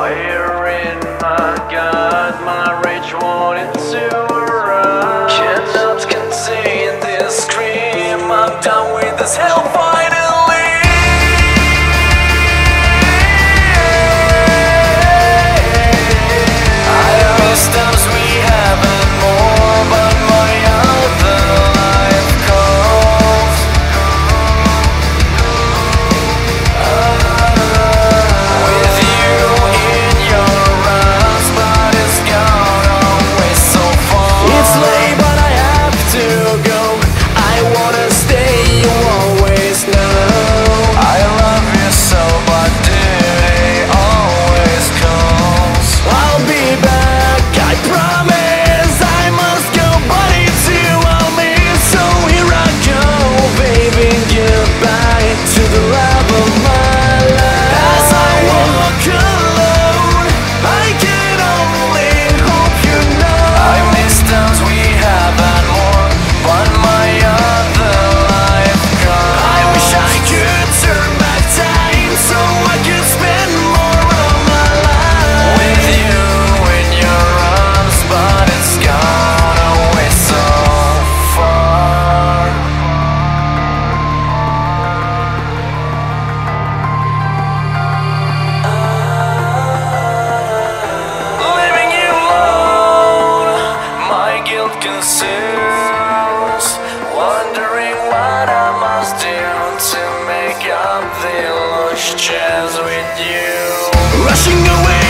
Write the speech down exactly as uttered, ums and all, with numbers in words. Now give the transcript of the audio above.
Fire in my gut, my rage wanted to erupt. Cannot contain this scream, I'm done with this hell finally. I miss times we haven't more, but my other life calls. With you in your arms, but it's gone away so far. It's late, but I have to go. I wanna stay, you always know. I love you so, but duty always calls. I'll be back, I promise. I must go, but it's you I'll miss. So here I go, waving goodbye to the love of my life. As I walk alone, I can only hope you know. I miss times we haven't more, but my other life comes. I wish I could turn back time so I could spend more of my life with you in your arms, but it's gone away so far. Leaving you alone, my guilt consumes. Wondering what I must do to make up the lost chance with you. Rushing away